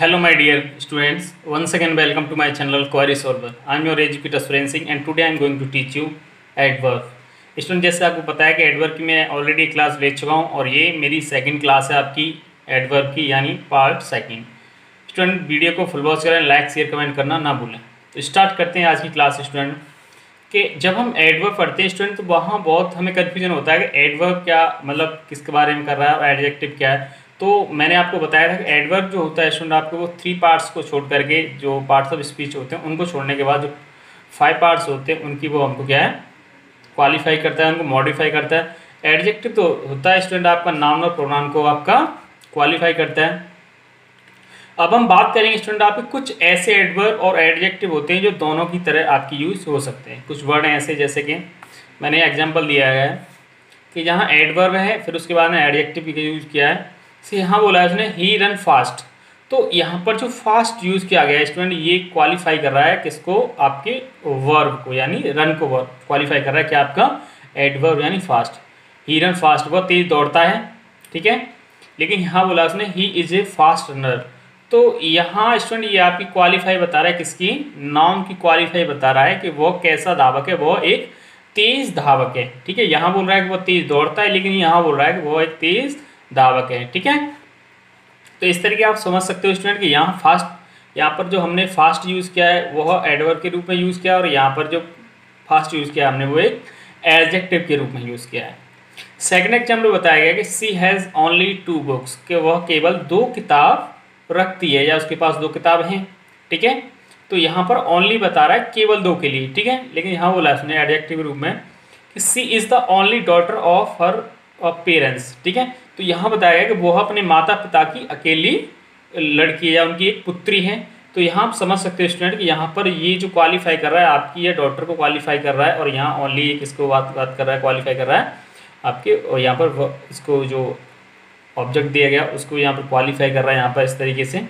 Hello my dear students, once again welcome to my channel Query Solver. I am your educator Suren Singh and today I am going to teach you adverb. Student जैसे आपको पता है कि adverb की मैं already class ले चुका हूँ और ये मेरी सेकंड क्लास है आपकी एडवर्ब की, यानी पार्ट सेकंड। स्टूडेंट वीडियो को फुल वॉच करें, लाइक शेयर कमेंट करना ना भूलें। तो स्टार्ट करते हैं आज की क्लास स्टूडेंट। कि जब हम एडवर्ब पढ़ते हैं स्टूडेंट तो वहाँ बहुत हमें कन्फ्यूजन होता है कि एडवर्ब क्या मतलब किसके बारे में कर रहा है और एडजेक्टिव क्या है। तो मैंने आपको बताया था कि एडवर्ब जो होता है स्टूडेंट आपको वो 3 पार्ट्स को छोड़ करके, जो पार्ट्स ऑफ स्पीच होते हैं उनको छोड़ने के बाद जो 5 पार्ट्स होते हैं उनकी वो हमको क्या है क्वालिफाई करता है, उनको मॉडिफाई करता है। एडजेक्टिव तो होता है स्टूडेंट आपका नाउन और प्रोनाउन को आपका क्वालिफाई करता है। अब हम बात करेंगे स्टूडेंट आपके कुछ ऐसे एडवर्ब और एडजेक्टिव होते हैं जो दोनों की तरह आपकी यूज़ हो सकते हैं। कुछ वर्ड हैं ऐसे, जैसे कि मैंने एग्जांपल दिया है कि जहाँ एडवर्ब है फिर उसके बाद में एडजेक्टिव का यूज़ किया है। से यहाँ बोला है उसने ही रन फास्ट, तो यहाँ पर जो फास्ट यूज़ किया गया है स्टूडेंट ये क्वालिफाई कर रहा है किसको, आपके वर्ब को, यानी रन को वर्ब क्वालिफाई कर रहा है क्या, आपका एडवर्ब यानी फास्ट। ही रन फास्ट, बहुत तेज़ दौड़ता है, ठीक है। लेकिन यहाँ बोला उसने he is a fast runner, तो यहाँ स्टूडेंट ये आपकी क्वालिफाई बता रहा है किसकी, नाउन की क्वालिफाई बता रहा है कि वो कैसा धावक है, वो एक तेज़ धावक है, ठीक है। यहाँ बोल रहा है कि वो तेज़ दौड़ता है, लेकिन यहाँ बोल रहा है कि वो एक तेज़ धावक है, ठीक है। तो इस तरीके आप समझ सकते हो स्टूडेंट कि यहाँ फास्ट, यहाँ पर जो हमने फास्ट यूज़ किया है वह एडवर्ब के रूप में यूज़ किया है और यहाँ पर जो फास्ट यूज़ किया हमने वो एक एडजेक्टिव के रूप में यूज़ किया है। सेकंड एग्जाम्पल बताया गया कि सी हैज़ ओनली 2 बुक्स, कि वह केवल 2 किताब रखती है या उसके पास 2 किताब हैं, ठीक है। तो यहाँ पर ओनली बता रहा है केवल 2 के लिए, ठीक है। लेकिन यहाँ बोला उसने एडजेक्टिव रूप में कि she is the only daughter of her parents, ठीक है। तो यहाँ बताया गया कि वह अपने माता पिता की अकेली लड़की है या उनकी एक पुत्री है। तो यहाँ आप समझ सकते हो स्टूडेंट कि यहाँ पर ये जो क्वालिफाई कर रहा है आपकी, ये डॉटर को क्वालिफाई कर रहा है और यहाँ ओनली किसको बात कर रहा है, क्वालिफाई कर रहा है आपके, और यहाँ पर इसको जो ऑब्जेक्ट दिया गया उसको यहाँ पर क्वालिफाई कर रहा है यहाँ पर इस तरीके से,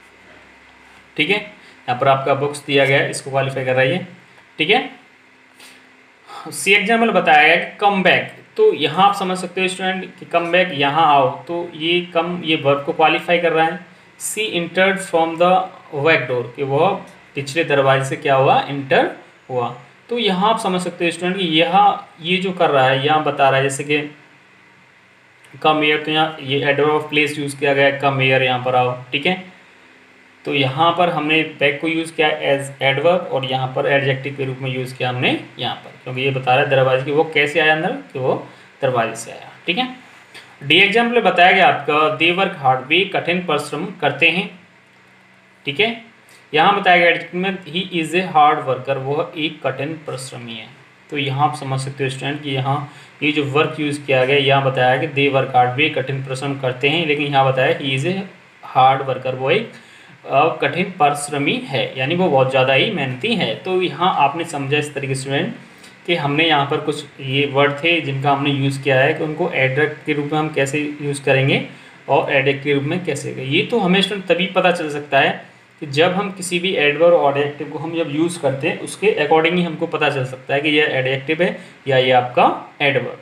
ठीक है। यहाँ पर आपका बुक्स दिया गया है, इसको क्वालिफाई कर रहा है ये, ठीक है। सी एग्जाम्पल बताया गया कि कम बैक, तो यहाँ आप समझ सकते हो स्टूडेंट कि कम बैक, यहाँ आओ, तो ये वर्ब को क्वालिफाई कर रहा है। She entered from the back door, कि वह पिछले दरवाजे से क्या हुआ, इंटर हुआ। तो यहाँ आप समझ सकते हो स्टूडेंट कि ये जो कर रहा है यहाँ बता रहा है जैसे कि कम एयर, तो यहाँ ये एडवर्ब ऑफ प्लेस यूज़ किया गया है, कम एयर, यहाँ पर आओ, ठीक है। तो यहाँ पर हमने बैक को यूज़ किया एज एडवर्ब और यहाँ पर एडजेक्टिव के रूप में यूज़ किया हमने यहाँ पर, क्योंकि ये बता रहा है दरवाजे की वो कैसे आया अंदर, कि वो दरवाजे से आया, ठीक है। डी एग्जाम्पल बताया गया आपका दे वर्क हार्ड, वे कठिन परिश्रम करते हैं, ठीक है। यहाँ बताया गया एडजेक्टिव में he is a hard worker, वह एक कठिन परिश्रमी है। तो यहाँ आप समझ सकते हो स्टूडेंट कि यहाँ ये जो वर्क यूज़ किया गया, यहाँ बताया कि दे वर्क हार्ड, वे कठिन परिश्रम करते हैं, लेकिन यहाँ बताया he is a hard worker, वो एक कठिन परिश्रमी है, यानी वो बहुत ज़्यादा ही मेहनती है। तो यहाँ आपने समझा इस तरीके से स्टूडेंट कि हमने यहाँ पर कुछ ये वर्ड थे जिनका हमने यूज़ किया है कि उनको एडजेक्टिव के रूप में हम कैसे यूज़ करेंगे और एडजेक्टिव के रूप में कैसे करेंगे। ये तो हमें स्टूडेंट तभी पता चल सकता है कि जब हम किसी भी एडवर्ब और एडजेक्टिव को हम जब यूज़ करते हैं उसके अकॉर्डिंग ही हमको पता चल सकता है कि यह एडजेक्टिव है या ये आपका एडवर्ब।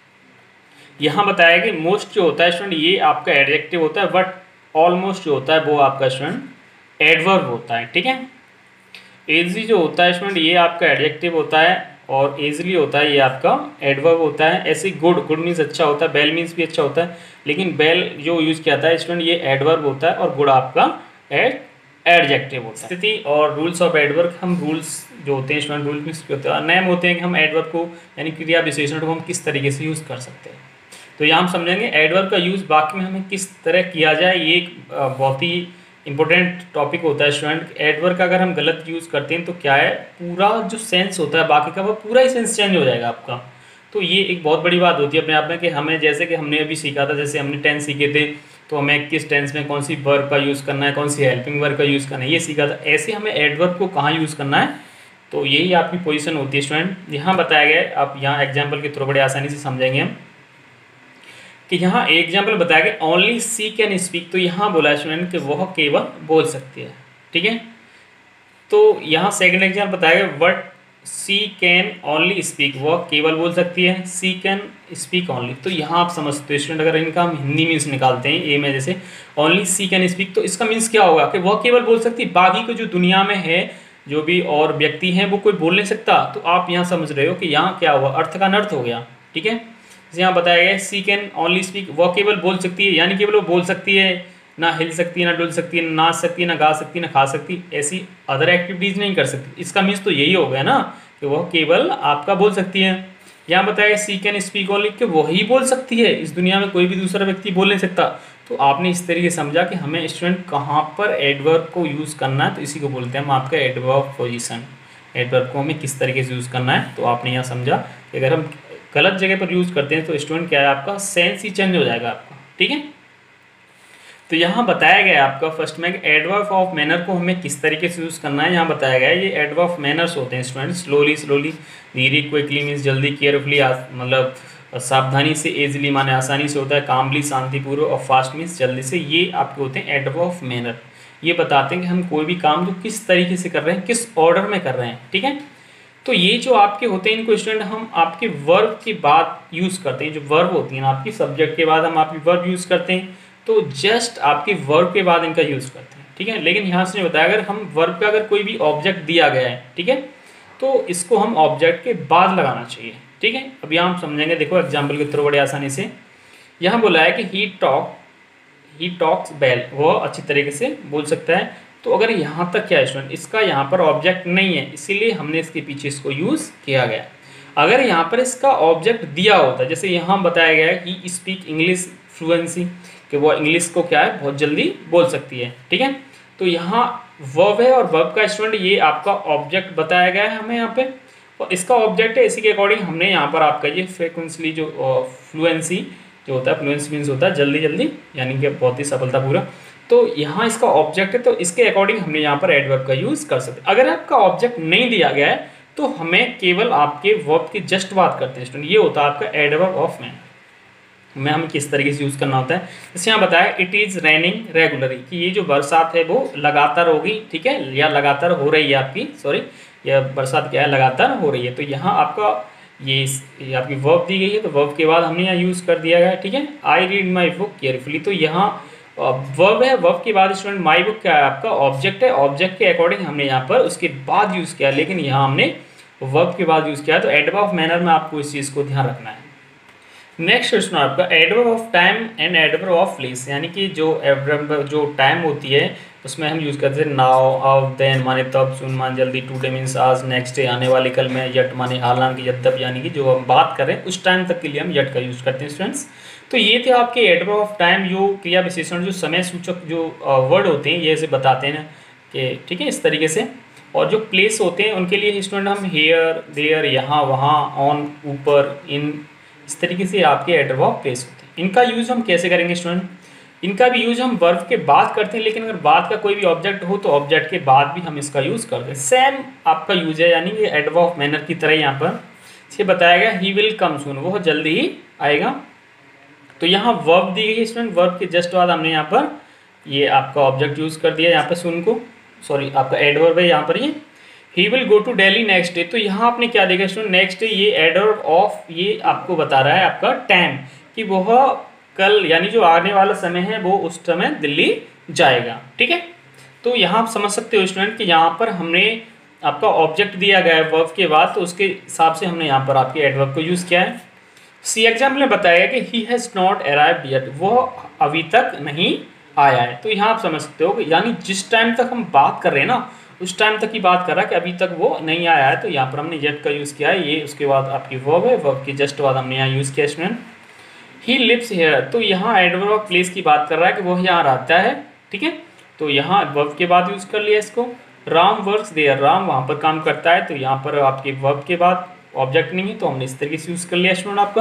यहाँ बताया कि मोस्ट जो होता है स्टूडेंट ये आपका एडजेक्टिव होता है, बट ऑलमोस्ट जो होता है वो आपका स्टूडेंट एडवर्ब होता है, ठीक है। एजी जो होता है स्टूडेंट ये आपका एडजेक्टिव होता है और एजली होता है ये आपका एडवर्ब होता है। ऐसे गुड मीन्स अच्छा होता है, बेल मीन्स भी अच्छा होता है, लेकिन बेल जो यूज़ किया था स्टूडेंट ये एडवर्ब होता है और गुड आपका एडजेक्टिव होता है। स्थिति और रूल्स ऑफ एडवर्ब, हम रूल्स जो होते हैं स्टूडेंट, रूल मीन्स होते हैं, नियम होते हैं कि हम एडवर्ब को यानी क्रिया विशेषण को हम किस तरीके से यूज़ कर सकते हैं। तो यहाँ हम समझेंगे एडवर्ब का यूज़ बाकी में हमें किस तरह किया जाए। ये एक बहुत ही इंपॉर्टेंट टॉपिक होता है स्टूडेंट। एडवर्ब का अगर हम गलत यूज़ करते हैं तो क्या है, पूरा जो सेंस होता है बाकी का वो पूरा ही सेंस चेंज हो जाएगा आपका। तो ये एक बहुत बड़ी बात होती है अपने आप में कि हमें, जैसे कि हमने अभी सीखा था, जैसे हमने टेंस सीखे थे तो हमें किस टेंस में कौन सी वर्ब का यूज़ करना है, कौन सी हेल्पिंग वर्ब का यूज़ करना है, ये सीखा था। ऐसे हमें एडवर्ब को कहाँ यूज़ करना है, तो यही आपकी पोजीशन होती है स्टूडेंट। यहाँ बताया गया है, आप यहाँ एग्जाम्पल के थ्रू बड़े आसानी से समझेंगे हम कि यहाँ एग्जाम्पल बताया गया ओनली सी कैन स्पीक, तो यहाँ बोला है स्टूडेंट कि वह केवल बोल सकती है, ठीक है। तो यहाँ सेकंड एग्जाम्पल बताया गया what she can only speak, वह केवल बोल सकती है। सी कैन स्पीक ओनली, तो यहाँ आप समझ सकते हो स्टूडेंट, अगर इनका हम हिंदी मीन्स निकालते हैं ए में, जैसे ओनली सी कैन स्पीक, तो इसका मीन्स क्या होगा कि वह केवल बोल सकती है, बाकी को जो दुनिया में है जो भी और व्यक्ति हैं वो कोई बोल नहीं सकता। तो आप यहाँ समझ रहे हो कि यहाँ क्या हुआ, अर्थ का अनर्थ हो गया। ठीक है, जैसे यहाँ बताया गया सी कैन ओनली स्पीक, वह केवल बोल सकती है, यानी केवल वो बोल सकती है, ना हिल सकती है, ना डुल सकती है, ना नाच सकती है, ना गा सकती है, ना खा सकती है, ऐसी अदर एक्टिविटीज़ नहीं कर सकती। इसका मीन्स तो यही हो गया ना कि वह केवल आपका बोल सकती है। यहाँ बताया सी कैन स्पीक ओनली कि वही बोल सकती है, इस दुनिया में कोई भी दूसरा व्यक्ति बोल नहीं सकता। तो आपने इस तरीके समझा कि हमें स्टूडेंट कहाँ पर एडवर्ब को यूज़ करना है, तो इसी को बोलते हैं हम आपका एडवर्ब पोजीशन। एडवर्ब को हमें किस तरीके से यूज़ करना है, तो आपने यहाँ समझा कि अगर हम गलत जगह पर यूज़ करते हैं तो स्टूडेंट क्या है, आपका सेंस ही चेंज हो जाएगा आपका। ठीक है, तो यहाँ बताया गया है आपका फर्स्ट में एडवर्ब ऑफ मैनर को हमें किस तरीके से यूज़ करना है। यहाँ बताया गया है ये एडवर्ब ऑफ मैनर्स होते हैं स्टूडेंट, स्लोली स्लोली, धीरे, क्विकली मीन्स जल्दी, केयरफुली मतलब सावधानी से, एजली माने आसानी से होता है, कामली शांतिपूर्वक, और फास्ट मीन्स जल्दी से। ये आपके होते हैं एडवर्ब ऑफ मैनर, ये बताते हैं कि हम कोई भी काम जो किस तरीके से कर रहे हैं, किस ऑर्डर में कर रहे हैं। ठीक है, तो ये जो आपके होते हैं इनको स्टूडेंट हम आपके वर्ब के बाद यूज़ करते हैं। जो वर्ब होती है ना आपकी, सब्जेक्ट के बाद हम आपकी वर्ब यूज़ करते हैं, तो जस्ट आपके वर्ब के बाद इनका यूज़ करते हैं। ठीक है, लेकिन यहाँ से बताया अगर हम वर्ब का अगर कोई भी ऑब्जेक्ट दिया गया है, ठीक है, तो इसको हम ऑब्जेक्ट के बाद लगाना चाहिए। ठीक है, अब यहाँ हम समझेंगे, देखो एग्जाम्पल के थ्रू बड़े आसानी से। यहाँ बोला है कि ही टॉक्स वेल, वो अच्छी तरीके से बोल सकता है। तो अगर यहाँ तक क्या है स्टूडेंट, इसका यहाँ पर ऑब्जेक्ट नहीं है, इसीलिए हमने इसके पीछे इसको यूज़ किया गया। अगर यहाँ पर इसका ऑब्जेक्ट दिया होता, जैसे यहाँ बताया गया है ही स्पीक इंग्लिश फ्लुएंसी, कि वो इंग्लिश को क्या है, बहुत जल्दी बोल सकती है। ठीक है, तो यहाँ वर्ब है और वर्ब का स्टूडेंट ये आपका ऑब्जेक्ट बताया गया है हमें यहाँ पे, और इसका ऑब्जेक्ट है, इसी के अकॉर्डिंग हमने यहाँ पर आपका ये फ्रिक्वेंसली जो फ्लुएंसी जो होता है, फ्लुएंसी मीन्स होता है जल्दी जल्दी, यानी कि बहुत ही सफलतापूर्वक। तो यहाँ इसका ऑब्जेक्ट है, तो इसके अकॉर्डिंग हमने यहाँ पर एडवर्ब का यूज़ कर सकते हैं। अगर आपका ऑब्जेक्ट नहीं दिया गया है तो हमें केवल आपके वर्ब की जस्ट बात करते हैं स्टूडेंट, ये होता है आपका एडवर्ब ऑफ मैन में हमें किस तरीके से यूज़ करना होता है। जैसे यहाँ बताया इट इज़ रेनिंग रेगुलरली, कि ये जो बरसात है वो लगातार होगी। ठीक है, या लगातार हो रही है आपकी, सॉरी, यह बरसात क्या है, लगातार हो रही है। तो यहाँ आपका ये आपकी वर्ब दी गई है, तो वर्ब के बाद हमने यहाँ यूज़ कर दिया गया है। ठीक है, I read my book carefully, तो यहाँ वर्ब है, वर्ब के बाद स्टूडेंट माई बुक क्या है, आपका ऑब्जेक्ट है, ऑब्जेक्ट के अकॉर्डिंग हमने यहाँ पर उसके बाद यूज़ किया, लेकिन यहाँ हमने वर्ब के बाद यूज़ किया। तो एडवर्ब ऑफ मैनर में आपको इस चीज़ को ध्यान रखना है। नेक्स्ट क्वेश्चन आपका adverb of time and adverb of place, यानी कि जो एडवर्ब जो टाइम होती है उसमें हम यूज़ करते हैं नाउ, अब, देन माने तब, सुन माने जल्दी, टुडे मीन्स आज, नेक्स्ट डे आने वाले कल में, यट माने हालांकि, यद्यप यानी कि जो हम बात कर रहे हैं उस टाइम तक के लिए हम यट का यूज़ करते हैं स्टूडेंट्स। तो ये थे आपके एडवर्ब ऑफ टाइम, जो क्रिया विशेषण जो समय सूचक जो वर्ड होते हैं ये ऐसे बताते हैं कि ठीक है इस तरीके से। और जो प्लेस होते हैं उनके लिए स्टूडेंट हम हेयर, देयर, यहाँ, वहाँ, ऑन, ऊपर, इन, इस तरीके से आपके एडवर्ब ऑफ प्लेस होते हैं। इनका यूज़ हम कैसे करेंगे स्टूडेंट, इनका भी यूज़ हम वर्ब के बाद करते हैं, लेकिन अगर बाद का कोई भी ऑब्जेक्ट हो तो ऑब्जेक्ट के बाद भी हम इसका यूज़ करते हैं। सेम आपका यूज है, यानी कि एडवर्ब ऑफ मैनर की तरह यहाँ पर ये बताया गया ही विल कम सून, वो जल्दी ही आएगा। तो यहाँ वर्ब दी गई है स्टूडेंट, वर्ब के जस्ट बाद हमने यहाँ पर ये आपका ऑब्जेक्ट यूज़ कर दिया, यहाँ पर सुन को, सॉरी आपका एडवर्ब है यहाँ पर ये he will go to Delhi next day. तो यहाँ आपने क्या देखा स्टूडेंट, नेक्स्ट डे, ये एडवर्ब ऑफ ये आपको बता रहा है आपका टाइम, कि वह कल यानी जो आने वाला समय है वो उस समय दिल्ली जाएगा। ठीक है, तो यहाँ आप समझ सकते हो स्टूडेंट कि यहाँ पर हमने आपका ऑब्जेक्ट दिया गया है वर्ब के बाद, तो उसके हिसाब से हमने यहाँ पर आपके एडवर्ब को यूज़ किया है। सी एग्जाम्पल में बताया कि he has not arrived yet, वह अभी तक नहीं आया है। तो यहाँ आप समझ सकते हो कि यानी जिस टाइम तक हम बात कर रहे हैं ना उस टाइम तक की बात कर रहा है कि अभी तक वो नहीं आया है, तो यहाँ पर हमने येट का यूज़ किया है। ये उसके बाद आपकी वर्ब है, वर्ब के जस्ट बाद हमने यहाँ यूज़ किया स्टूडेंट ही लिव्स हियर। तो यहाँ एडवर्ब ऑफ प्लेस की बात कर रहा है कि वो यहाँ रहता है। ठीक है, तो यहाँ वर्ब के बाद यूज़ कर लिया इसको। राम वर्क्स देयर, राम वहाँ पर काम करता है, तो यहाँ पर आपके वर्ब के बाद ऑब्जेक्ट नहीं है तो हमने इस तरीके से यूज़ कर लिया स्टूडेंट आपका।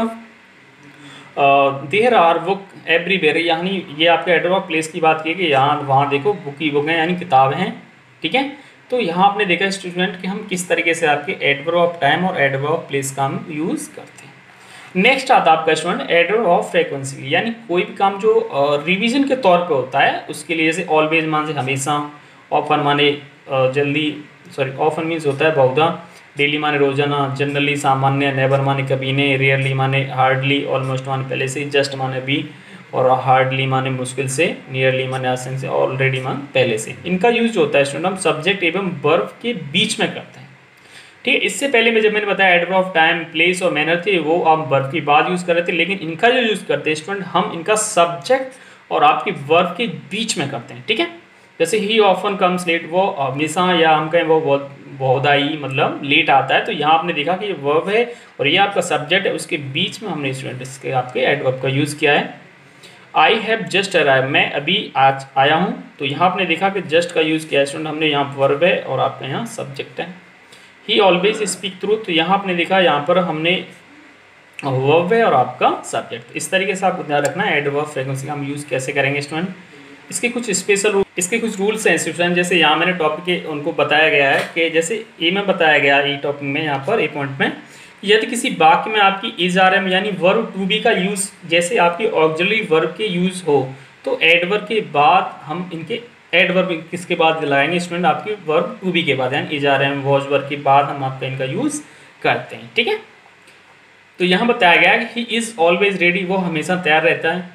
देयर आर बुक एवरीवेयर, यानी ये आपके एडवर्ब ऑफ प्लेस की बात की कि यहाँ वहाँ देखो बुक ही बुक हैं, यानी किताब हैं। ठीक है, तो यहाँ आपने देखा स्टूडेंट कि हम किस तरीके से आपके एडवर्ब ऑफ टाइम और एडवर्ब ऑफ प्लेस का हम यूज़ करते हैं। नेक्स्ट आता है आपका स्टूडेंट एडवर्ब ऑफ फ्रीक्वेंसी, यानी कोई भी काम जो रिवीजन के तौर पे होता है उसके लिए, जैसे ऑलवेज माने हमेशा, ऑफन माने जल्दी, सॉरी ऑफन मीन्स होता है बहुधा, डेली माने रोजाना, जनरली सामान्य, नेवर माने कभी नहीं, रेयरली माने हार्डली, ऑलमोस्ट माने पहले से, जस्ट माने भी, और हार्डली माने मुश्किल से, नियरली माने आसान से, ऑलरेडी माने पहले से। इनका यूज होता है स्टूडेंट हम सब्जेक्ट एवं वर्ब के बीच में करते हैं। ठीक है, इससे पहले में जब मैंने बताया एडवर्ब ऑफ टाइम, प्लेस और मैनर थे, वो आप वर्ब की बाद यूज कर रहे थे, लेकिन इनका जो यूज करते हैं स्टूडेंट हम इनका सब्जेक्ट और आपकी वर्ब के बीच में करते हैं। ठीक है, जैसे ही ऑफन कम्स लेट, वो हमेशा, या हम कहें वो बहुधाई मतलब लेट आता है, तो यहाँ आपने देखा कि ये वर्ब है और ये आपका सब्जेक्ट है, उसके बीच में हमने स्टूडेंट इसके आपके एडवर्ब का यूज किया है। आई हैव जस्ट अराइव, मैं अभी आज आया हूँ, तो यहाँ आपने देखा कि जस्ट का यूज किया है स्टूडेंट हमने, यहाँ वर्ब है और आपका यहाँ सब्जेक्ट है। ही ऑलवेज स्पीक ट्रूथ, तो यहाँ आपने देखा यहाँ पर हमने वर्ब है और आपका सब्जेक्ट। इस तरीके से आपको ध्यान रखना है एडवर्ब फ्रीक्वेंसी का हम यूज़ कैसे करेंगे स्टूडेंट। इसके कुछ स्पेशल इसके कुछ रूल्स हैं स्टूडेंट, जैसे यहाँ मैंने टॉपिक के उनको बताया गया है कि जैसे ए में बताया गया है, ई टॉपिक में यहाँ पर ए पॉइंट में, यदि किसी वाक्य में आपकी इज आर एम यानी वर्ब टू बी का यूज़, जैसे आपकी ऑक्सिलरी वर्ब के यूज़ हो, तो एडवर्ब के बाद हम इनके एडवर्ब किसके बाद लगाएंगे स्टूडेंट, आपकी वर्ब टू बी के बाद, यानी is are am was verb के बाद हम आपका इनका यूज़ करते हैं। ठीक है, तो यहाँ बताया गया है कि ही इज़ ऑलवेज रेडी, वो हमेशा तैयार रहता है।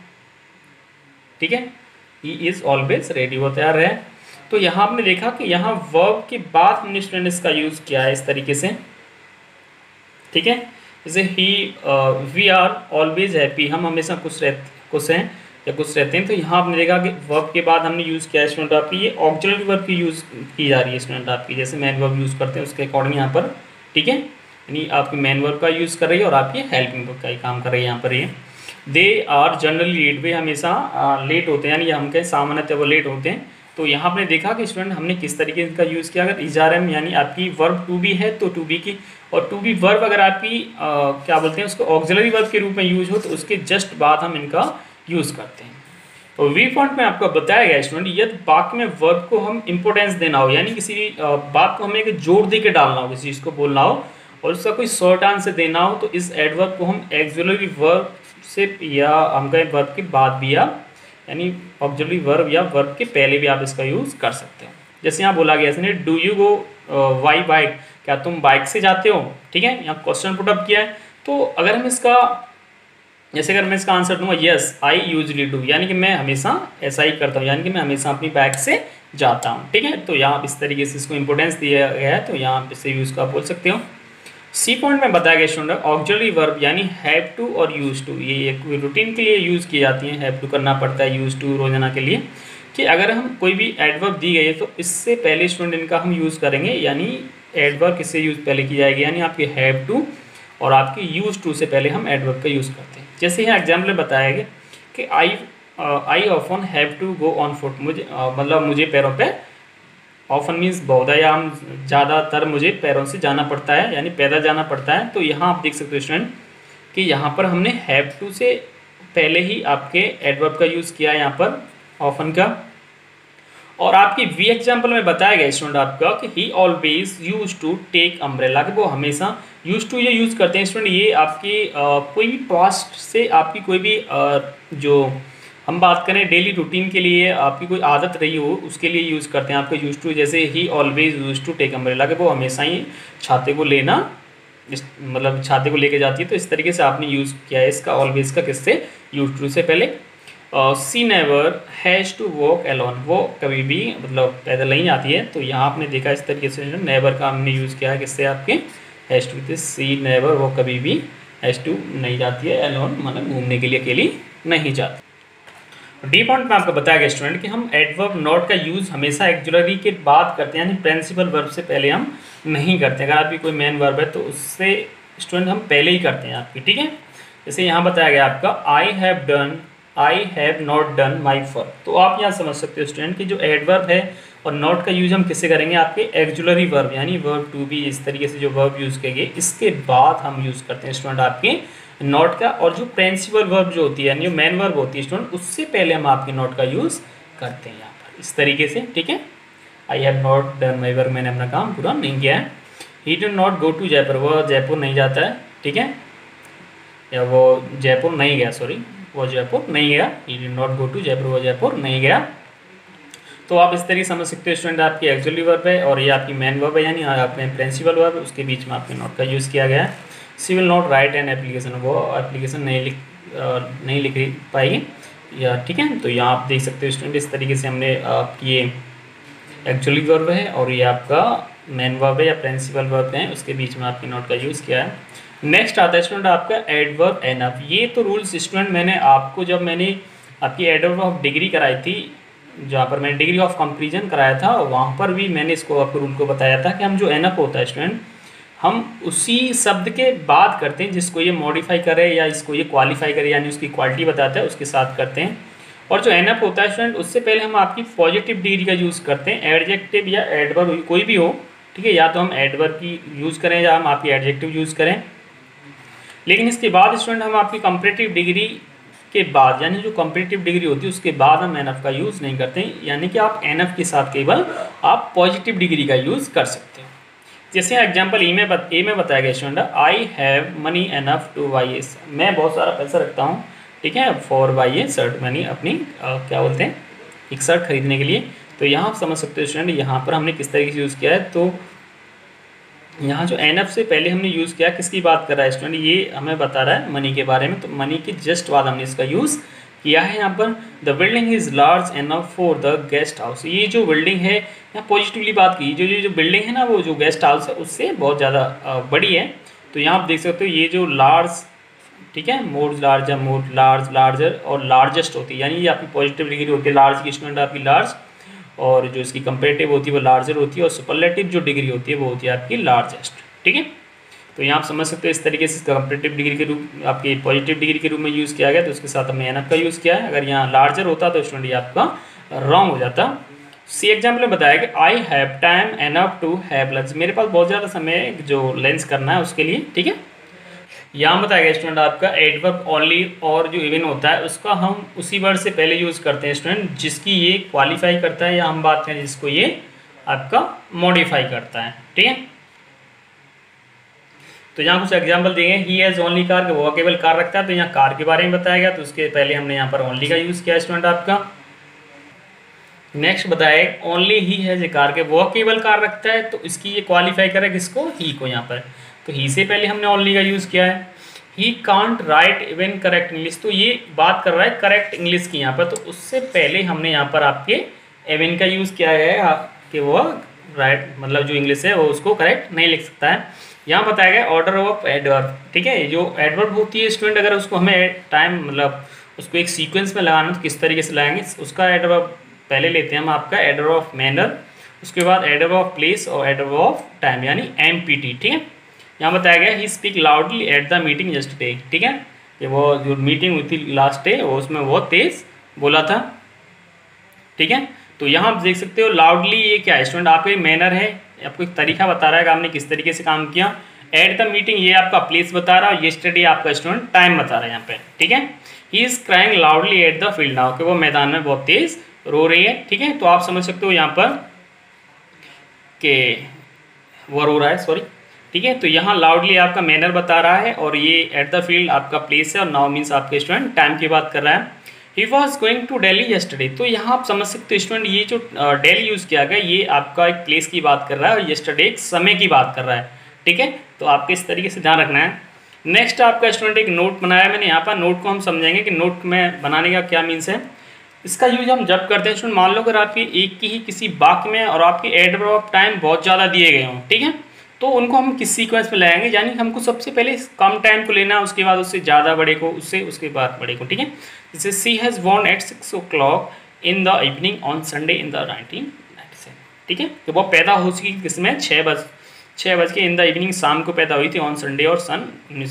ठीक है, ही इज़ ऑलवेज रेडी, वो तैयार है। तो यहाँ आपने देखा कि यहाँ वर्ब के बाद हमने स्टूडेंट इसका यूज़ किया है इस तरीके से। ठीक है, जैसे ही वी आर ऑलवेज हैप्पी, हम हमेशा खुश हैं या खुश रहते हैं, तो यहाँ आपने देखा कि वर्ब के बाद हमने यूज़ किया है स्टूडेंट आपकी, ये ऑक्सिलरी वर्ब की यूज़ की जा रही है स्टूडेंट आपकी, जैसे मेन वर्ब यूज़ करते हैं उसके अकॉर्डिंग यहाँ पर। ठीक है, यानी आपकी मेन वर्ब का यूज़ कर रही है और आपकी हेल्पिंग वर्ब का ही काम कर रही है यहाँ पर। ये दे आर जनरली लेट, वे हमेशा लेट होते हैं, यानी हम कहें सामान्यतः वो लेट होते हैं। तो यहाँ आपने देखा कि स्टूडेंट हमने किस तरीके का यूज़ किया, अगर इज आर एम यानी आपकी वर्ब टू बी है तो टू बी की, और टू बी वर्ब अगर आपकी क्या बोलते हैं उसको ऑक्सिलरी वर्ब के रूप में यूज हो, तो उसके जस्ट बाद हम इनका यूज़ करते हैं। तो वी पॉइंट में आपको बताया गया स्टूडेंट, यदि वाक्य में वर्ब को हम इंपोर्टेंस देना हो, यानी किसी बात को हमें एक जोर दे के डालना हो, किसी चीज़ को बोलना हो और उसका कोई शॉर्ट आंसर देना हो, तो इस एडवर्ब को हम ऑक्सिलरी वर्ब से या हम कहें वर्ब के बाद भी आप, यानी ऑक्सिलरी वर्ब या वर्ब के पहले भी आप इसका यूज़ कर सकते हैं। जैसे यहाँ बोला गया इसने, do you go by bike, क्या तुम बाइक से जाते हो। ठीक है, यहाँ क्वेश्चन पुटअप किया है, तो अगर हम इसका, जैसे अगर मैं इसका आंसर दूंगा यस आई यूजली डू, यानी कि मैं हमेशा ऐसा ही करता हूँ, यानी कि मैं हमेशा अपनी बाइक से जाता हूँ। ठीक है, तो यहाँ आप इस तरीके से इसको इंपोर्टेंस दिया गया है, तो यहाँ आप इससे यूज़ का बोल सकते हो। सी पॉइंट में बताया गया स्टूडेंट, ऑक्सिलरी वर्ब यानी हैव टू और यूज टू, ये एक रूटीन के लिए यूज़ की जाती है, हैव टू करना पड़ता है, यूज टू रोजाना के लिए, कि अगर हम कोई भी एडवर्ब दी गई है तो इससे पहले स्टूडेंट इनका हम यूज़ करेंगे, यानी एडवर्ब किससे यूज़ पहले की जाएगी, यानी आपकी हैव टू और आपकी यूज टू से पहले हम एडवर्ब का यूज़ करते हैं। जैसे यहाँ एग्जाम्पल बताया गया कि I often have to go on foot, मुझे मतलब मुझे पैरों पे, ऑफन मीन्स बहुधा या हम ज़्यादातर मुझे पैरों से जाना पड़ता है, यानी पैदल जाना पड़ता है। तो यहाँ आप देख सकते हो स्टूडेंट कि यहाँ पर हमने हैव टू से पहले ही आपके एडवर्ब का यूज़ किया है यहाँ पर ऑफन का। और आपकी वी एग्जाम्पल में बताया गया स्टूडेंट आपका कि he always use to take umbrella, कि वो हमेशा यूज टू ये यूज़ करते हैं स्टूडेंट, ये आपकी कोई भी पास्ट से आपकी कोई भी जो हम बात करें डेली रूटीन के लिए आपकी कोई आदत रही हो उसके लिए यूज़ करते हैं आपका यूज टू। जैसे he always use to take umbrella, कि वो हमेशा ही छाते को लेना, मतलब छाते को लेके जाती है, तो इस तरीके से आपने यूज़ किया है इसका ऑलवेज का, किससे, यूज टू से पहले। She never has to walk alone, वो कभी भी मतलब पैदल नहीं आती है, तो यहाँ आपने देखा इस तरीके से नेवर का हमने यूज़ किया है, किससे, आपके हैज़ टू, सी नेवर, वो कभी भी हैज़ टू नहीं जाती है, एलोन मतलब घूमने के लिए अकेली नहीं जाती। डी पॉइंट में आपको बताया गया स्टूडेंट कि हम एडवर्ब नॉट का यूज़ हमेशा एक्जुलरी के बाद करते हैं, यानी प्रिंसिपल वर्ब से पहले हम नहीं करते। अगर आपकी कोई मेन वर्ब है तो उससे स्टूडेंट हम पहले ही करते हैं आपकी। ठीक है, जैसे यहाँ बताया गया आपका I have done, I have not done my work, तो आप यहाँ समझ सकते हो स्टूडेंट कि जो एडवर्ब है और नॉट का यूज हम किससे करेंगे, आपके एक्जुलरी वर्ब यानी वर्ब टू बी, इस तरीके से जो वर्ब यूज़ करेंगे इसके बाद हम यूज़ करते हैं स्टूडेंट आपके नॉट का। और जो प्रिंसिपल वर्ब जो होती है यानी जो मेन वर्ब होती है स्टूडेंट, उससे पहले हम आपके नॉट का यूज़ करते हैं यहाँ पर इस तरीके से। ठीक है, I have not done my work, मैंने अपना काम पूरा नहीं किया है। He did not go to Jaipur, वो जयपुर नहीं जाता है। ठीक है, या वो जयपुर नहीं गया, सॉरी वो जयपुर नहीं गया, he did not go to Jaipur, वो जयपुर नहीं गया। तो आप इस तरीके समझ सकते हो स्टूडेंट, आपकी एक्चुअली वर्ब है और ये आपकी मेन वर्ब है, यानी आपने प्रिंसिपल वर्ब है, उसके बीच में आपके नॉट का यूज़ किया गया है। She will not write an application, वो एप्लीकेशन नहीं लिख पाएगी या, ठीक है। तो यहाँ आप देख सकते हो स्टूडेंट, इस तरीके से हमने आपकी ये एक्चुअली वर्ब है और ये आपका मेन वर्ब है या प्रिंसिपल वर्ब है, उसके बीच में आपकी नॉट का यूज़ किया है। नेक्स्ट आता है स्टूडेंट आपका एडवर्ब एनफ। ये तो रूल्स स्टूडेंट मैंने आपको जब मैंने आपकी एडवर्ब ऑफ डिग्री कराई थी, जहाँ पर मैंने डिग्री ऑफ कंपेरिजन कराया था, वहाँ पर भी मैंने इसको आपको रूल को बताया था कि हम जो एनफ होता है स्टूडेंट, हम उसी शब्द के बाद करते हैं जिसको ये मॉडिफाई करे या इसको ये क्वालिफाई करे, यानी उसकी क्वालिटी बताता है, उसके साथ करते हैं। और जो एनफ होता है स्टूडेंट, उससे पहले हम आपकी पॉजिटिव डिग्री का यूज़ करते हैं, एडजेक्टिव या एडवर्ब कोई भी हो, ठीक है, या तो हम एडवर्ब की यूज़ करें या हम आपकी एडजेक्टिव यूज़ करें। लेकिन इसके बाद स्टूडेंट हम आपकी कंपैरेटिव डिग्री के बाद, यानी जो कंपैरेटिव डिग्री होती है उसके बाद हम एनएफ का यूज़ नहीं करते हैं, यानी कि आप एनएफ के साथ केवल आप पॉजिटिव डिग्री का यूज़ कर सकते हो। जैसे एग्जांपल ए में बताया गया student, I have money enough to buy a, मैं बहुत सारा पैसा रखता हूँ, ठीक है, फॉर बाई ए शर्ट, यानी अपनी क्या बोलते हैं, एक शर्ट खरीदने के लिए। तो यहाँ आप समझ सकते हो स्टूडेंट, यहाँ पर हमने किस तरीके से यूज़ किया है। तो यहाँ जो एनएफ से पहले हमने यूज़ किया, किसकी बात कर रहा है स्टूडेंट, ये हमें बता रहा है मनी के बारे में, तो मनी के जस्ट बाद हमने इसका यूज़ किया है। यहाँ पर the building is large enough for the guest house, ये जो बिल्डिंग है, यहाँ पॉजिटिवली बात की, जो बिल्डिंग है ना, वो जो गेस्ट हाउस है उससे बहुत ज़्यादा बड़ी है। तो यहाँ आप देख सकते हो ये जो लार्ज, ठीक है, more large, more large, larger और लार्जेस्ट होती है, यानी ये आपकी पॉजिटिव डिग्री होती है लार्ज की स्टूडेंट, आपकी लार्ज, और जो इसकी कंपेरेटिव होती है वो लार्जर होती है, और सुपरलेटिव जो डिग्री होती है वो होती है आपकी लार्जेस्ट, ठीक है। तो यहाँ आप समझ सकते हो इस तरीके से कंपेरेटिव डिग्री के रूप, आपकी पॉजिटिव डिग्री के रूप में यूज़ किया गया, तो उसके साथ हमने एनएफ का यूज़ किया है। अगर यहाँ लार्जर होता तो स्टूडेंट ये आपका रॉन्ग हो जाता। सी एग्जाम्पल में बताया कि I have time enough to have lunch, मेरे पास बहुत ज़्यादा समय जो लंच करना है उसके लिए, ठीक है। यहाँ बताया गया स्टूडेंट आपका एडवर्ब ओनली और जो इवन होता है उसका हम उसी वर्ड से पहले यूज़ करते हैं स्टूडेंट जिसकी ये क्वालिफाई करता है, या हम बात करें जिसको ये आपका मॉडिफाई करता है, ठीक है। तो यहाँ कुछ एग्जांपल दिए हैं, ही हैज़ ओनली कार, वो केवल कार रखता है, तो यहाँ कार के बारे में बताया गया, तो उसके पहले हमने यहाँ पर ओनली का यूज़ किया स्टूडेंट आपका। नेक्स्ट बताया only he has a car, के वो केवल कार रखता है, तो इसकी ये क्वालिफाई करे किसको, ही को यहाँ पर, तो ही से पहले हमने ओनली का यूज़ किया है। He can't write even correct English, तो ये बात कर रहा है करेक्ट इंग्लिश की यहाँ पर, तो उससे पहले हमने यहाँ पर आपके इवन का यूज़ किया है कि वो राइट, मतलब जो इंग्लिश है वो उसको करेक्ट नहीं लिख सकता है। यहाँ बताया गया ऑर्डर ऑफ एडवर्ब, ठीक है, जो एडवर्ब होती है स्टूडेंट, अगर उसको हमें टाइम मतलब उसको एक सीक्वेंस में लगाना तो किस तरीके से लगाएंगे, उसका एडवर्ब पहले लेते हैं हम आपका एडवर्ब ऑफ मैनर, उसके बाद एडवर्ब ऑफ प्लेस और एडवर्ब ऑफ टाइम, यानी एमपीटी, ठीक है। यहाँ बताया गया he speak loudly at the meeting yesterday, ठीक है, कि वो जो मीटिंग हुई थी लास्ट डे वो उसमें बहुत तेज़ बोला था, ठीक है। तो यहाँ आप देख सकते हो लाउडली ये क्या है स्टूडेंट, आपका मैनर है, आपको एक तरीका बता रहा है कि आपने किस तरीके से काम किया। एट द मीटिंग ये आपका प्लेस बता रहा है, यस्टरडे आपका स्टूडेंट टाइम बता रहा है यहाँ पे, ठीक है। He is crying loudly at the field now, कि वो मैदान में बहुत तेज़ रो रही है, ठीक है। तो आप समझ सकते हो यहाँ पर कि वो रो रहा है, सॉरी, ठीक है। तो यहाँ लाउडली आपका मैनर बता रहा है और ये एट द फील्ड आपका प्लेस है, और नाउ मीन्स आपके स्टूडेंट टाइम की बात कर रहा है। He was going to Delhi yesterday, तो यहाँ आप समझ सकते हो स्टूडेंट ये जो दिल्ली यूज़ किया गया ये आपका एक प्लेस की बात कर रहा है, और यस्टरडे एक समय की बात कर रहा है, ठीक है। तो आपके इस तरीके से ध्यान रखना है। नेक्स्ट आपका स्टूडेंट एक नोट बनाया मैंने यहाँ पर, नोट को हम समझेंगे कि नोट में बनाने का क्या मीन्स है। इसका यूज हम जब करते हैं स्टूडेंट, मान लो अगर आपकी एक की ही किसी वाक्य में और आपके एडवर्ब ऑफ टाइम बहुत ज़्यादा दिए गए हों, ठीक है, तो उनको हम किस सीक्वेंस में लाएंगे, यानी हमको सबसे पहले कम टाइम को लेना, उसके बाद उससे ज़्यादा बड़े को, उसके बाद बड़े को, ठीक है। जैसे she has born at 6 o'clock in the evening on Sunday in the 1997, ठीक है। तो वो पैदा हो चुकी किसमें 6 बज के इन द इवनिंग, शाम को पैदा हुई थी, ऑन संडे और सन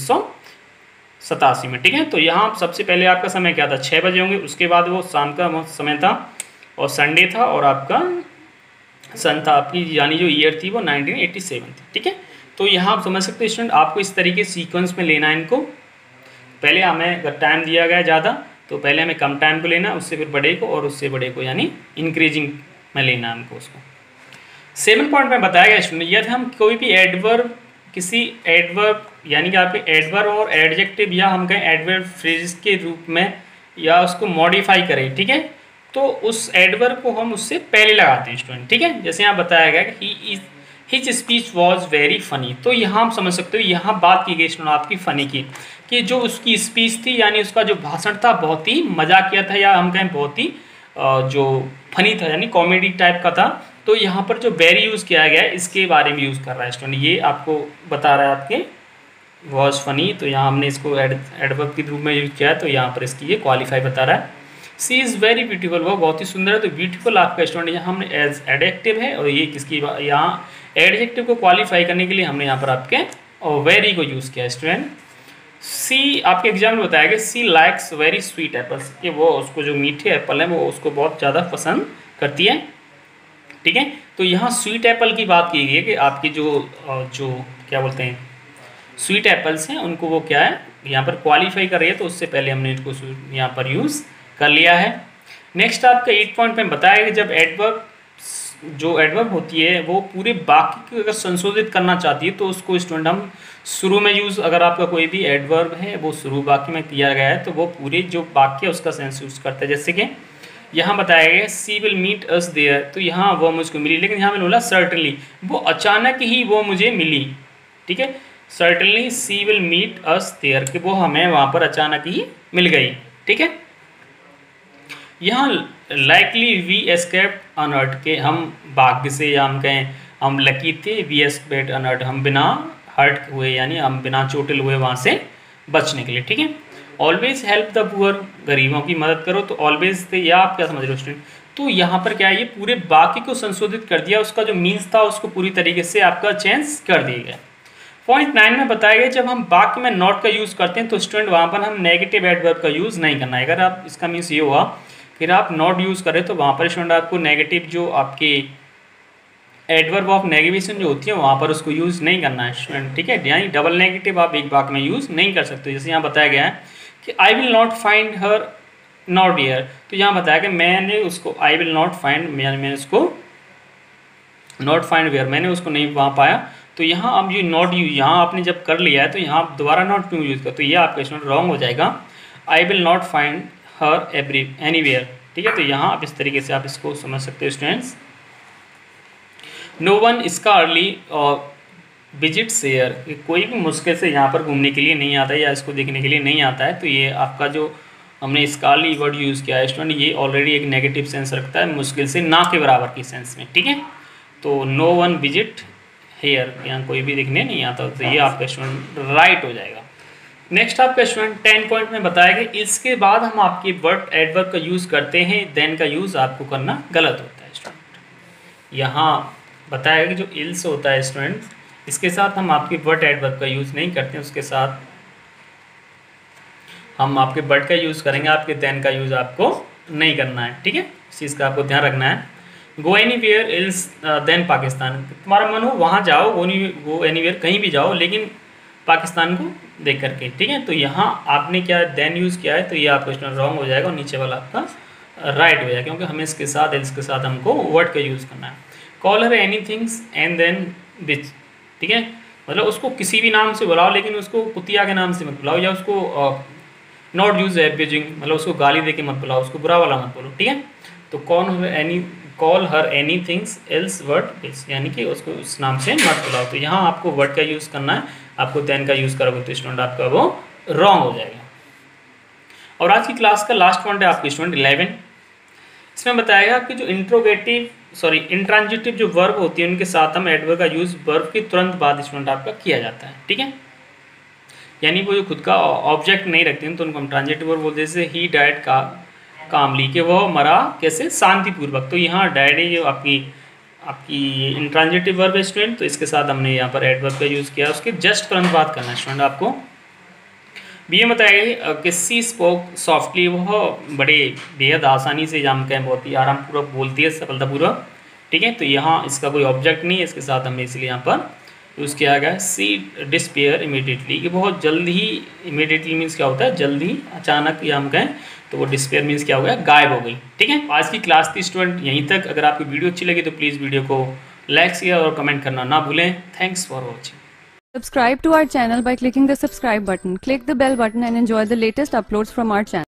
1987 में, ठीक है। तो यहाँ सबसे पहले आपका समय क्या था, 6 बजे होंगे, उसके बाद वो शाम का समय था और संडे था, और आपका सन था आपकी, यानी जो ईयर थी वो 1987 थी, ठीक है। तो यहाँ आप समझ सकते हैं स्टूडेंट, आपको इस तरीके सीक्वेंस में लेना है इनको। पहले हमें अगर टाइम दिया गया ज़्यादा तो पहले हमें कम टाइम को लेना, उससे फिर बड़े को, और उससे बड़े को, यानी इंक्रीजिंग में लेना है हमको उसको। 7 पॉइंट में बताया गया स्टूडेंट, यदि हम कोई भी एडवर्ब, किसी एडवर्ब यानी कि आपके एडवर्ब और एडजेक्टिव, या हम कहें एडवर्ब फ्रेज के रूप में, या उसको मॉडिफाई करें, ठीक है, तो उस एडवर्ब को हम उससे पहले लगाते हैं स्टूडेंट, ठीक है। जैसे यहाँ बताया गया कि his speech was very funny, तो यहाँ हम समझ सकते हो यहाँ बात की गई स्टूडेंट आपकी फनी की, कि जो उसकी स्पीच थी यानी उसका जो भाषण था बहुत ही मजाकिया था, या हम कहें बहुत ही जो फनी था यानी कॉमेडी टाइप का था। तो यहाँ पर जो वेरी यूज़ किया गया है इसके बारे में यूज़ कर रहा है स्टूडेंट, ये आपको बता रहा है आपके वॉज फनी, तो यहाँ हमने इसको एडवर्ब के रूप में यूज़ किया है, तो यहाँ पर इसकी ये क्वालिफाई बता रहा है। सी इज़ वेरी ब्यूटीफुल, वो बहुत ही सुंदर है, तो ब्यूटीफुल आपका स्टूडेंट यहाँ हमने एज एडजेक्टिव है, और ये किसकी यहाँ एडजेक्टिव को क्वालिफाई करने के लिए हमने यहाँ पर आपके और वेरी को यूज़ किया स्टूडेंट। सी आपके एग्जाम में बताया गया she likes very sweet apples, कि वो उसको जो मीठे एप्पल हैं वो उसको बहुत ज़्यादा पसंद करती है, ठीक है। तो यहाँ स्वीट एप्पल की बात की गई है कि आपकी जो क्या बोलते हैं स्वीट एप्पल्स हैं उनको वो क्या है यहाँ पर क्वालिफाई कर रही है, तो उससे पहले हमने इसको यहाँ पर यूज़ कर लिया है। नेक्स्ट आपका 8 पॉइंट में बताया कि जब एडवर्ब होती है वो पूरे वाक्य को अगर संशोधित करना चाहती है तो उसको स्टूडेंट हम शुरू में यूज़, अगर आपका कोई भी एडवर्ब है वो शुरू वाक्य में किया गया है तो वो पूरे जो वाक्य है उसका सेंस यूज़ करता है। जैसे कि यहाँ बताया गया she will meet us there, तो यहाँ वो मुझको मिली, लेकिन यहाँ मैंने बोला सर्टनली, वो अचानक ही वो मुझे मिली, ठीक है। Certainly she will meet us there, कि वो हमें वहाँ पर अचानक ही मिल गई, ठीक है। यहाँ लाइकली वी एस्केप्ड अनहर्ट, के हम भाग्य से या हम कहें हम लकी थे, वी एस्केप्ड अनहर्ट, हम बिना हर्ट हुए यानी हम बिना चोटिल हुए वहाँ से बचने के लिए, ठीक है। ऑलवेज हेल्प द पुअर, गरीबों की मदद करो, तो ऑलवेज थे या आप क्या समझ रहे हो स्टूडेंट, तो यहाँ पर क्या है ये पूरे वाक्य को संशोधित कर दिया, उसका जो मीन्स था उसको पूरी तरीके से आपका चेंज कर दिया गया। पॉइंट 9 में बताया गया जब हम वाक्य में नॉट का यूज़ करते हैं तो स्टूडेंट वहाँ पर हम नेगेटिव एडवर्ब का यूज़ नहीं करना है। अगर आप इसका मीन्स ये हुआ फिर आप नॉट यूज़ करें तो वहाँ पर स्टूडेंट आपको नेगेटिव जो आपके एडवर्ब ऑफ नेगेटिवेशन जो होती है वहाँ पर उसको यूज़ नहीं करना है स्टूडेंट, ठीक है। यानी डबल नेगेटिव आप एक वाक्य में यूज़ नहीं कर सकते। जैसे यहाँ बताया गया है कि I will not find her not dear, तो यहाँ बताया कि मैंने उसको आई विल नॉट फाइंड, मैंने उसको नॉट फाइंड वेयर, मैंने उसको नहीं वहाँ पाया, तो यहाँ अब ये नॉट यूज यहाँ आपने जब कर लिया है तो यहाँ आप दोबारा नॉट क्यों यूज़ कर, तो ये आपका स्टूडेंट रॉन्ग हो जाएगा। I will not find her anywhere, ठीक है। तो यहाँ आप इस तरीके से आप इसको समझ सकते हो स्टूडेंट्स। नो वन इसका अर्ली विजिट शेयर, कोई भी मुश्किल से यहाँ पर घूमने के लिए नहीं आता है या इसको देखने के लिए नहीं आता है, तो ये आपका जो हमने स्कॉलरली वर्ड यूज़ किया है स्टूडेंट ये ऑलरेडी एक नेगेटिव सेंस रखता है, मुश्किल से ना के बराबर की सेंस में, ठीक है। तो नो वन विजिट हेयर, यहाँ कोई भी देखने नहीं आता, तो ये आपका स्टूडेंट राइट हो जाएगा। नेक्स्ट आपका स्टूडेंट 10 पॉइंट में बताया कि इसके बाद हम आपके वर्ड एडवर्ब का यूज़ करते हैं, देन का यूज़ आपको करना गलत होता है स्टूडेंट। यहाँ बताया कि जो इल्स होता है स्टूडेंट इसके साथ हम आपके वर्ड एडवर्ब का यूज़ नहीं करते हैं, उसके साथ हम आपके बट का यूज़ करेंगे, आपके देन का यूज़ आपको नहीं करना है, ठीक है। इस चीज़ का आपको ध्यान रखना है। Go anywhere else than Pakistan, तुम्हारा मन हो वहाँ जाओ, गो एनीवेयर कहीं भी जाओ लेकिन पाकिस्तान को देख करके, ठीक है। तो यहाँ आपने क्या देन यूज़ किया है तो ये आपका क्वेश्चन रॉन्ग हो जाएगा और नीचे वाला आपका राइट हो जाएगा, क्योंकि हमें इसके साथ एल्स के साथ हमको वर्ड का यूज़ करना है। Call her any things and then which, ठीक है, मतलब उसको किसी भी नाम से बुलाओ लेकिन उसको कुतिया के नाम से मत बुलाओ, या उसको नॉट यूज एब्यूजिंग, मतलब उसको गाली दे के मत बुलाओ, उसको बुरा वाला मत बोलो, ठीक है। तो call her any things else word which, यानी कि उसको उस नाम से मत बुलाओ। तो यहाँ आपको वर्ड का यूज़ करना है, आपको देन का यूज़ करोगे तो स्टूडेंट आपका वो रॉन्ग हो जाएगा। और आज की क्लास का लास्ट पॉइंट है आपकी स्टूडेंट 11, इसमें बताएगा कि जो इंट्रांजिटिव जो वर्ब होती है उनके साथ हम एडवर्ब का यूज़ वर्ब के तुरंत बाद स्टूडेंट आपका किया जाता है, ठीक है। यानी वो जो खुद का ऑब्जेक्ट नहीं रखते हैं तो उनको हम ट्रांजिटिव वर्ब बोलते हैं। जैसे ही डाइड का कामली, के वह मरा कैसे शांतिपूर्वक, तो यहाँ डाइड है जो आपकी इंट्रांजिटिव वर्ब है स्टूडेंट, तो इसके साथ हमने यहाँ पर एडवर्ब का यूज़ किया, उसके जस्ट तुरंत बात करना है स्टूडेंट आपको। ये बताइए कि सी स्पोक सॉफ्टली, वह बड़े बेहद आसानी से हम कहें बहुत ही आरामपूर्वक बोलती है, सफलतापूर्वक, ठीक है। तो यहाँ इसका कोई ऑब्जेक्ट नहीं है, इसके साथ हमने इसलिए यहाँ पर यूज़ किया गया है। सी डिस्पेयर इमीडिएटली, कि बहुत जल्द ही, इमीडिएटली मीन्स क्या होता है जल्द ही, अचानक या हम कहें तो वो डिस्पेयर मीन्स क्या हो गया गायब हो गई, ठीक है। आज की क्लास थी स्टूडेंट यहीं तक। अगर आपकी वीडियो अच्छी लगी तो प्लीज़ वीडियो को लाइक शेयर और कमेंट करना ना भूलें। Thanks for watching. Subscribe to our channel by clicking the subscribe button. Click the bell button and enjoy the latest uploads from our channel.